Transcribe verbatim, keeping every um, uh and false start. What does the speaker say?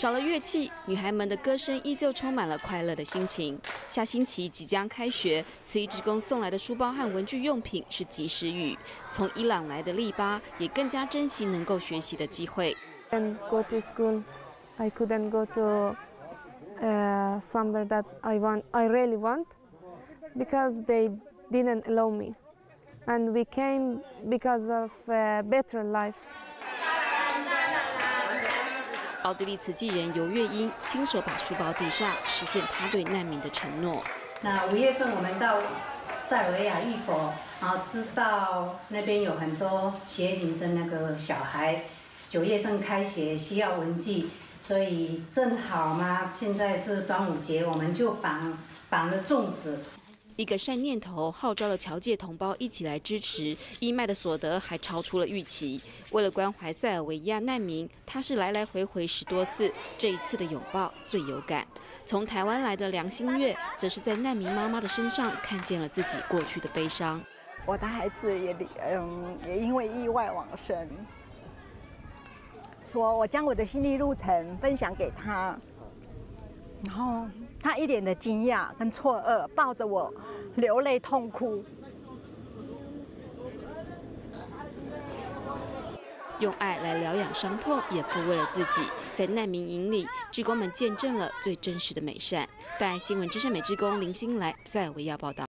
少了乐器，女孩们的歌声依旧充满了快乐的心情。下星期即将开学，慈义志工送来的书包和文具用品是及时雨。从伊朗来的利巴也更加珍惜能够学习的机会。 And go to school, I couldn't go to uh, somewhere that I want, I really want, because they didn't allow me, and we came because of a better life. 奥地利慈济人尤月英亲手把书包递上，实现他对难民的承诺。 那五月份我们到塞尔维亚浴佛，然后知道那边有很多学龄的那个小孩，九月份开学需要文具，所以正好嘛，现在是端午节，我们就绑绑了粽子。 一个善念头号召了侨界同胞一起来支持，义卖的所得还超出了预期。为了关怀塞尔维亚难民，他是来来回回十多次，这一次的拥抱最有感。从台湾来的梁心月，则是在难民妈妈的身上看见了自己过去的悲伤。 我的孩子也嗯也因为意外往生，说我将我的心历路程分享给他，然后。 他一脸的惊讶跟错愕，抱着我流泪痛哭。 用爱来疗养伤痛，也抚慰了自己。在难民营里，志工们见证了最真实的美善。但新闻之声美志工林心来塞尔维亚报道。